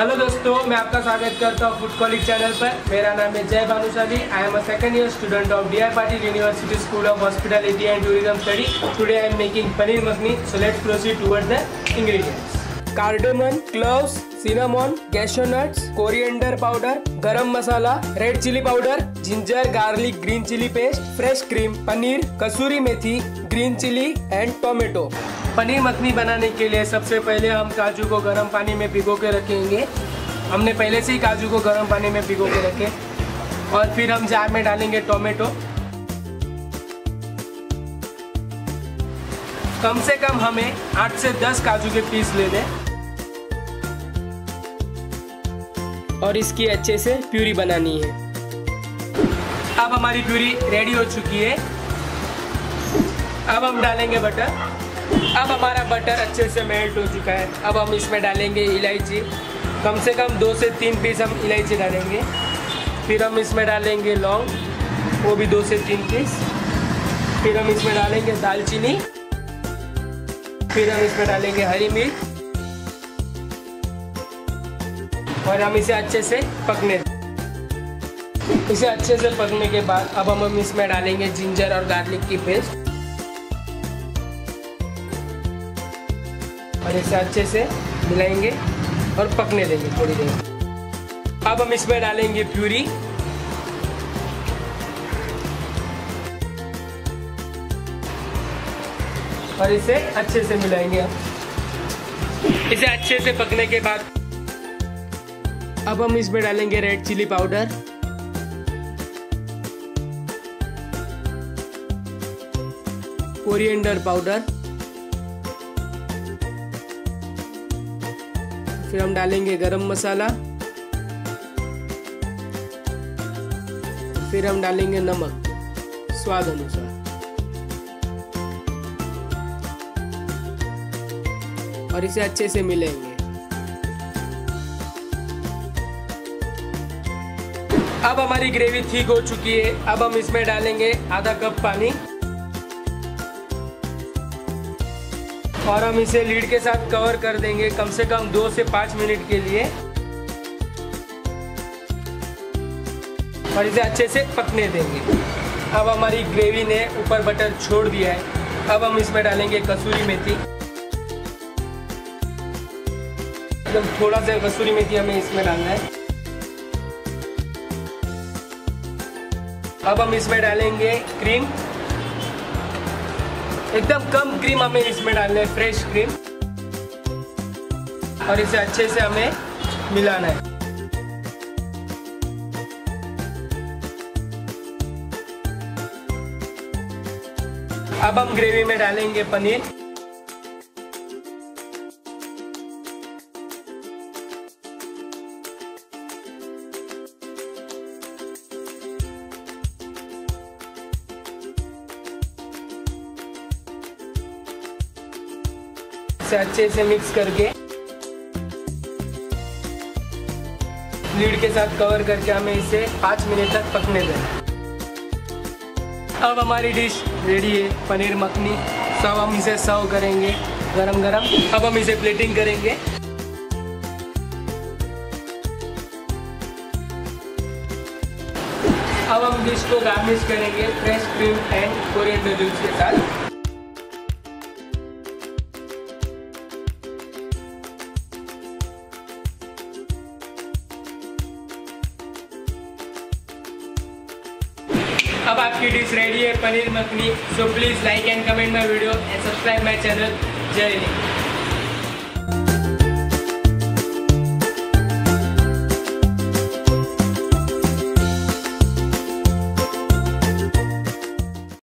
Hello दोस्तों, मैं आपका स्वागत करता हूँ फूड कॉलिक चैनल पर। मेरा नाम है Jai Bhanushali. I am a second year student of D R Patil university school of hospitality and tourism study. Today I am making paneer makhani. So let's proceed towards the ingredients. Cardamom, cloves, cinnamon, cashew nuts, coriander powder, garam masala, red chilli powder, ginger, garlic, green chilli paste, fresh cream, paneer, kasuri methi, green chilli and tomato. Paneer makhani बनाने के लिए सबसे पहले हम काजू को गर्म पानी में भिगो के रखेंगे। हमने पहले से ही काजू को गर्म पानी में भिगो के रखे और फिर हम जार में डालेंगे टोमेटो। कम से कम हमें 8 से 10 काजू के पीस ले लें और इसकी अच्छे से प्यूरी बनानी है। अब हमारी प्यूरी रेडी हो चुकी है। अब हम डालेंगे बटर। अब हमारा बटर अच्छे से मेल्ट हो चुका है। अब हम इसमें डालेंगे इलायची। कम से कम 2 से 3 पीस हम इलायची डालेंगे। फिर हम इसमें डालेंगे लौंग, वो भी 2 से 3 पीस। फिर हम इसमें डालेंगे दालचीनी। फिर हम इसमें डालेंगे हरी मिर्च और हम इसे अच्छे से पकने दें। इसे अच्छे से पकने के बाद अब हम इसमें डालेंगे जिंजर और गार्लिक की पेस्ट और इसे अच्छे से मिलाएंगे और पकने देंगे थोड़ी देर। अब हम इसमें डालेंगे प्यूरी और इसे अच्छे से मिलाएंगे। इसे अच्छे से पकने के बाद अब हम इसमें डालेंगे red chilli powder, coriander powder, फिर हम डालेंगे गरम मसाला, फिर हम डालेंगे नमक स्वाद अनुसार। और इसे अच्छे से मिलाएंगे। अब हमारी ग्रेवी ठीक हो चुकी है। अब हम इसमें डालेंगे आधा कप पानी और हम इसे लीड के साथ कवर कर देंगे कम से कम 2 से 5 मिनट के लिए और इसे अच्छे से पकने देंगे। अब हमारी ग्रेवी ने ऊपर बटर छोड़ दिया है। अब हम इसमें डालेंगे कसूरी मेथी। एकदम थोड़ा सा कसूरी मेथी हमें इसमें डालना है। अब हम इसमें डालेंगे क्रीम। एकदम कम क्रीम हमें इसमें डालना है, फ्रेश क्रीम, और इसे अच्छे से हमें मिलाना है। अब हम ग्रेवी में डालेंगे पनीर। अच्छे से मिक्स करके लीड के साथ कवर करके हमें इसे 5 मिनट तक पकने दें। अब हमारी डिश रेडी है, पनीर मखनी। सब हम इसे सर्व करेंगे गरम गरम। अब हम इसे प्लेटिंग करेंगे। अब हम डिश को गार्निश करेंगे fresh cream and coriander leaves के साथ। अब आपकी डिश रेडी है, paneer makhani. So please like and comment my video and subscribe my channel. जय हिंद।